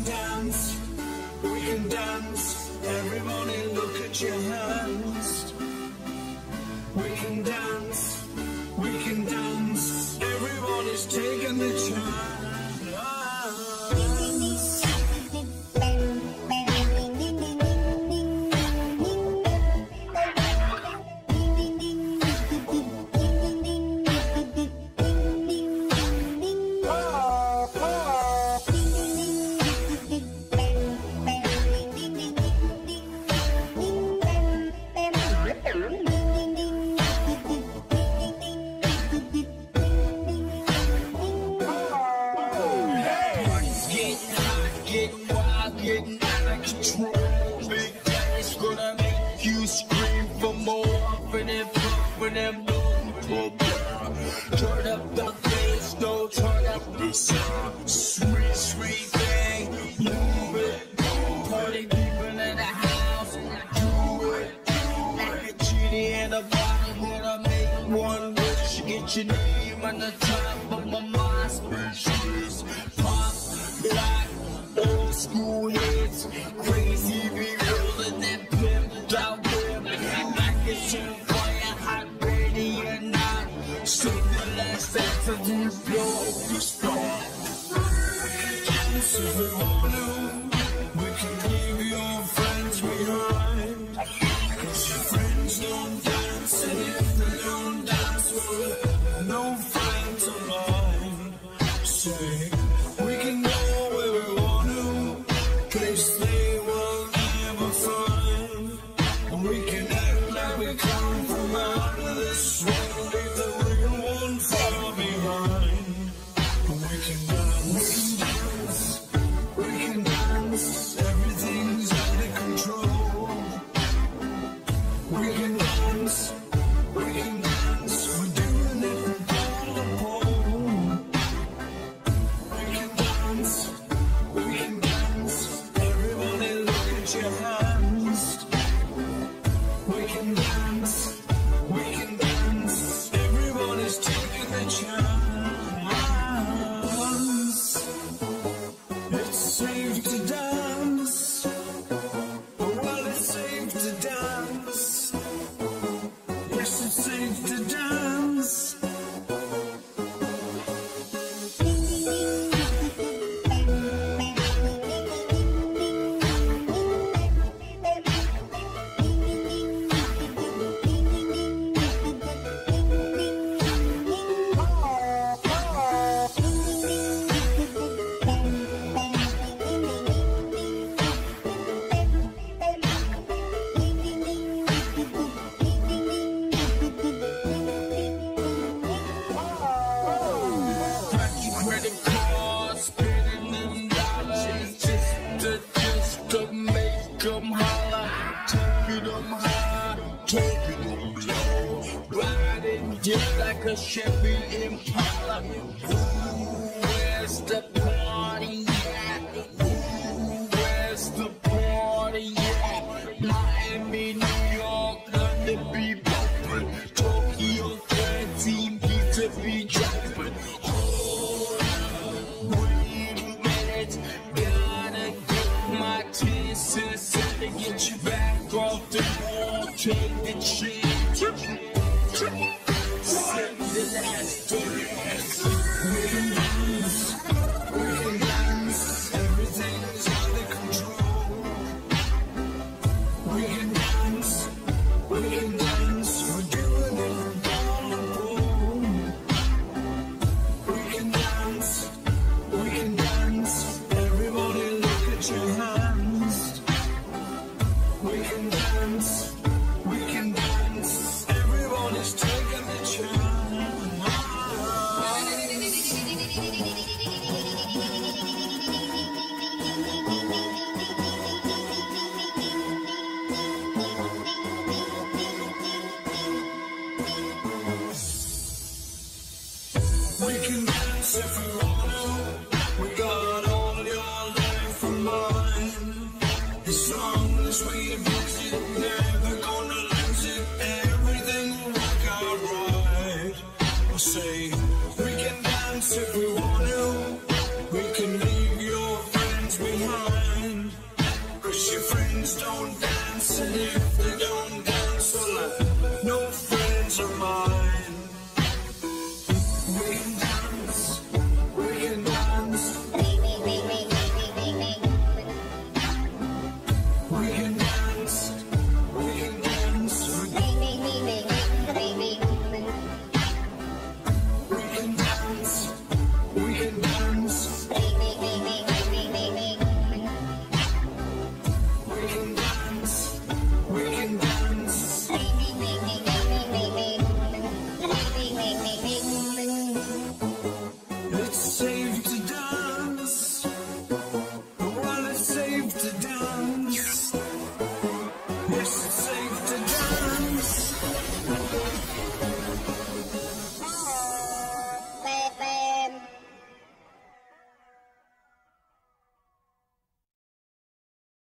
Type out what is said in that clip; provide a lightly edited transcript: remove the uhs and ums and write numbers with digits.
can dance, we can dance. Everybody look at your hands. We can dance, we can dance. Everybody's taking the chance. Getting wild, getting out of control. Big Daddy's gonna make you scream for more. For them, for them, turn up the bass, don't turn up the sound. Sweet, sweet thing, move it. Party people in the house, do it. Like a genie in a bottle, gonna make one wish. Get your name on the top of my mind. Speechless, pop, black. Old school hits, crazy, be rolling that pimped out whip. Back at you, fire, hot, ready or not. Sing the last dance of the blow the start. Dance if we want to. We can leave your friends behind. Cause your friends don't dance, and if they don't dance, well, no friends of mine. Say, we can go where we want. Place they will never find. We can act like we come from out of this world, leave the real one far behind. We can dance, we can dance, everything's under control. We can dance, we can dance, we're doing it from pole to pole. We can dance, we can dance. Your hands. We can dance, we can dance. Everybody's taking the chance. It's safe to dance. Well, it's safe to dance. Yes, it's safe to dance. Come holla, taking them high, taking them low, riding just like a Chevy Impala. Where's the party at? Where's the party at? Miami, New York, London be bumping, Tokyo 13 beats to be jumping. Hold on, wait a minute, gotta get my 10 cents. To get you back off the wall, take the chance. Save the last dance. We can dance, we can dance. Everything's under control. We can dance, we can dance. We're doing it on the pole. We can dance, we can dance. Everybody look at your hands. We can dance, we can dance. Everybody's taking the chance. We can dance if we want to. We got all your life and mine. As long as we visit, never gonna lose it. Everything will work out right. I'll say we can dance if we